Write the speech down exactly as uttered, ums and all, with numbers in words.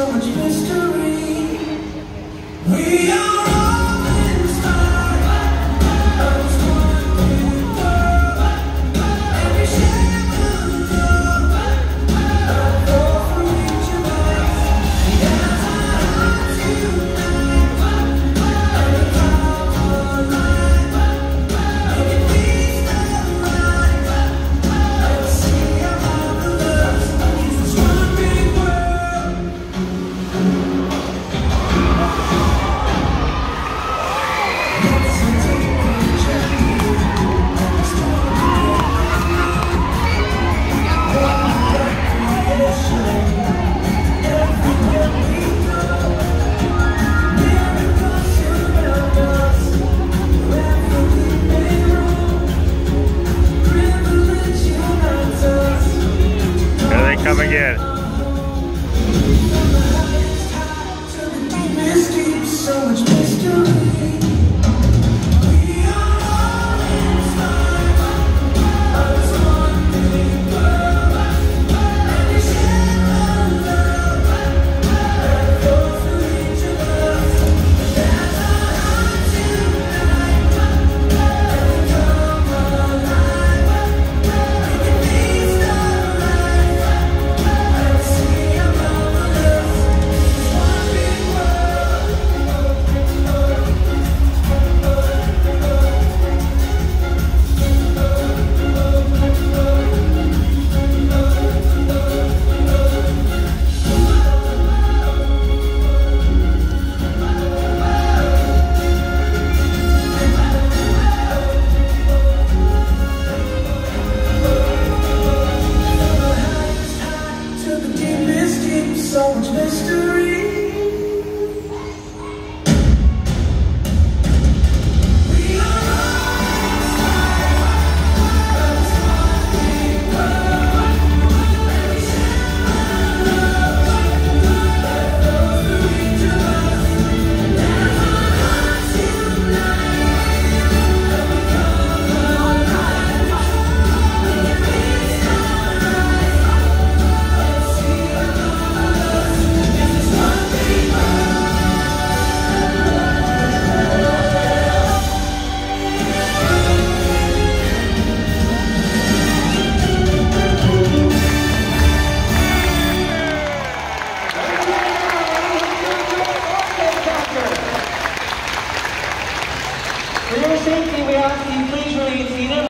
so much mystery. We are all inspired by this one big world. Every shape of love, I fall for each of us. As our hearts unite, and the power light, we can feast the light, and see how marvelous is this one big world. Here they come again. So much mystery. We are all inspired by this one big world. Every shade of love, I fall for each of us. As our hearts unite, and come alive, we can feast the light, and see how marvelous this one big world. To the deepest deep, so much mystery.